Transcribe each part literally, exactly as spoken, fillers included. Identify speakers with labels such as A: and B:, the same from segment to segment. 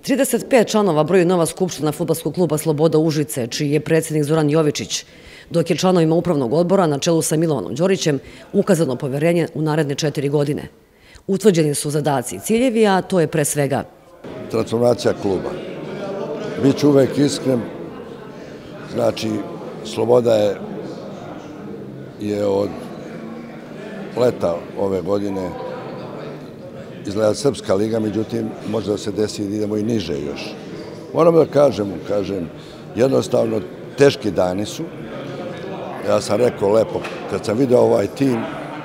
A: trideset pet članova broji nova skupština Fudbalskog kluba Sloboda Užice, čiji je predsjednik Zoran Jovičić, dok je članovima upravnog odbora na čelu sa Milovanom Đorićem ukazano poverenje u naredne četiri godine. Utvrđeni su zadaci i ciljevi, a to je pre svega
B: transformacija kluba. Biću uvek iskren, znači Sloboda je, je od leta ove godine izgleda Srpska liga, međutim može da se desi da idemo i niže još. Moram da kažem, kažem, jednostavno teški dani su. Ja sam rekao lepo, kad sam vidio ovaj tim,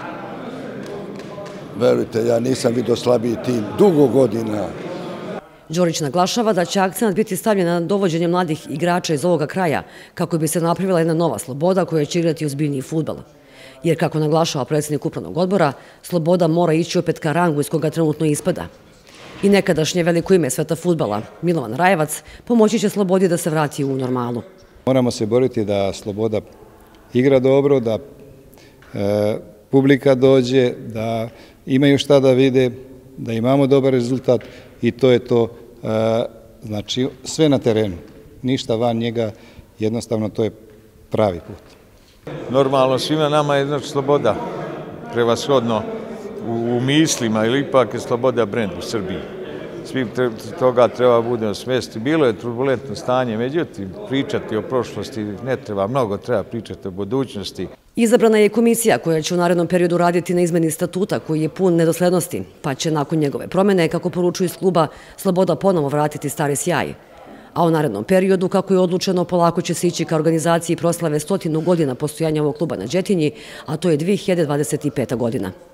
B: verujte, ja nisam vidio slabiji tim dugo godina.
A: Đorić naglašava da će akcenat biti stavljen na dovođenje mladih igrača iz ovoga kraja kako bi se napravila jedna nova Sloboda koja će igrati ozbiljniji fudbal. Jer, kako naglašava predsjednik upravnog odbora, Sloboda mora ići opet ka rangu iz koga trenutno ispada. I nekadašnje veliko ime sveta fudbala, Milovan Rajevac, pomoći će Slobodi da se vrati u normalu.
C: Moramo se boriti da Sloboda igra dobro, da e, publika dođe, da imaju šta da vide, da imamo dobar rezultat i to je to, e, znači sve na terenu, ništa van njega, jednostavno to je pravi put.
D: Normalno, svima nama je znači Sloboda prevashodno u, u mislima, ili ipak je Sloboda brend u Srbiji. Svi toga treba budemo svesti. Bilo je turbulentno stanje, međutim, pričati o prošlosti ne treba mnogo, treba pričati o budućnosti.
A: Izabrana je komisija koja će u narednom periodu raditi na izmeni statuta koji je pun nedoslednosti, pa će nakon njegove promene, kako poručuju iz kluba, Sloboda ponovo vratiti stari sjaj. A u narednom periodu, kako je odlučeno, polako će se ići ka organizaciji proslave stotinu godina postojanja ovog kluba na Đetinji, a to je dve hiljade dvadeset peta godina.